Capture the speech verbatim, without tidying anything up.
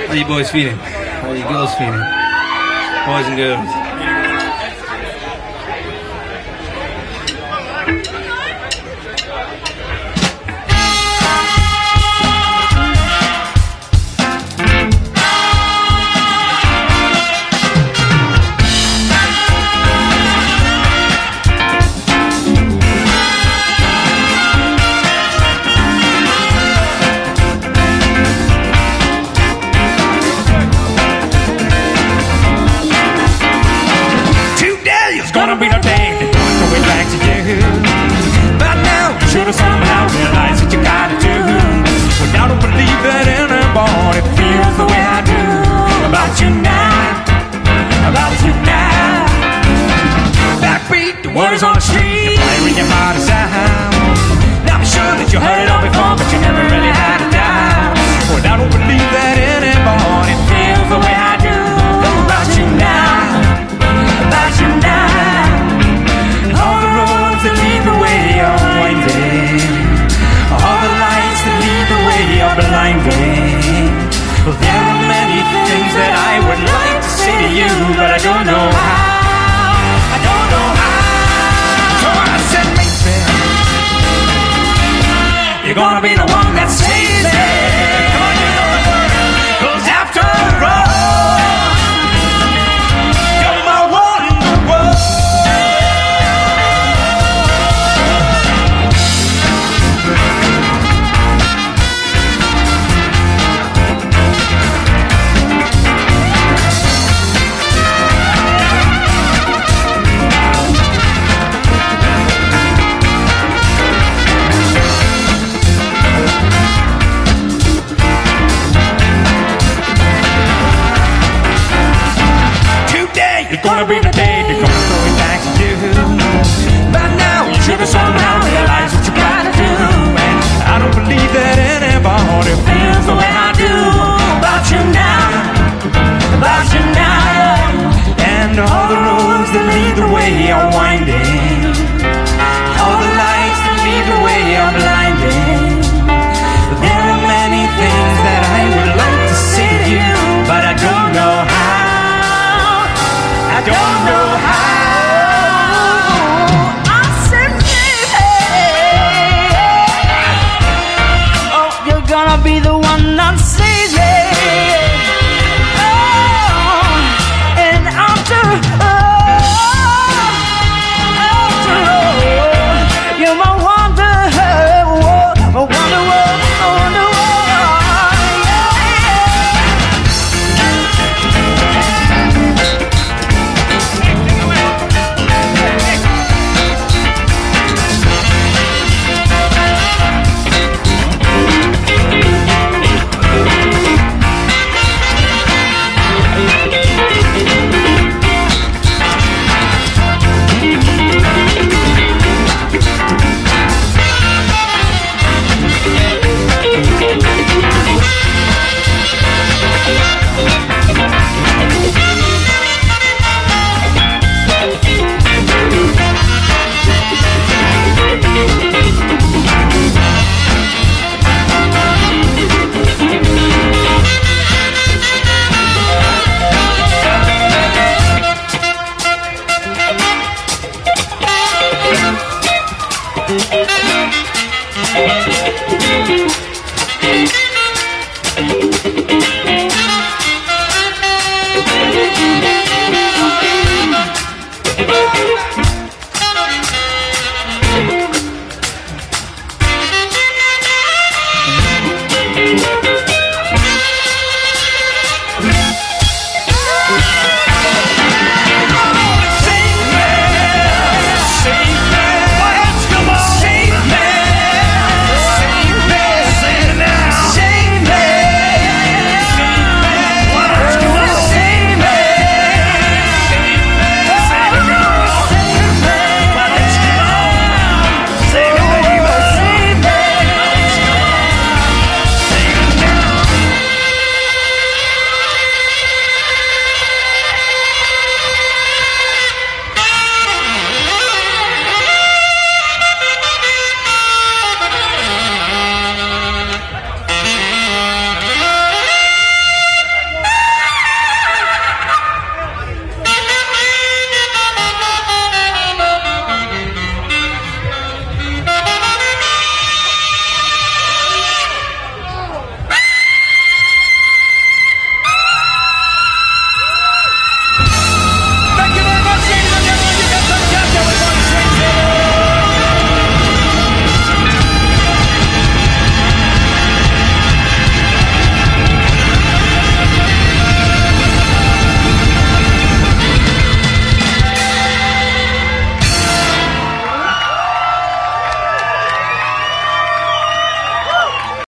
How you boys feeling? How you girls feeling? Boys and girls. Gonna be no day to go way back to you. But now you should have somehow realized what you gotta do. Well, I don't believe that anybody feels the way I do about you now, about you now. Backbeat, the word is on the street, playing your heart is out. Now I'm sure that you heard it all before, but you never really had a doubt. Well, I don't believe that anybody feels the way I do about you now, about you now. All the roads that lead the way are winding, all the lights that lead the way are blinding. Well, there are many things that I would like to say to you, but I don't know how, I don't know how. So I said, maybe you're gonna be the one that saves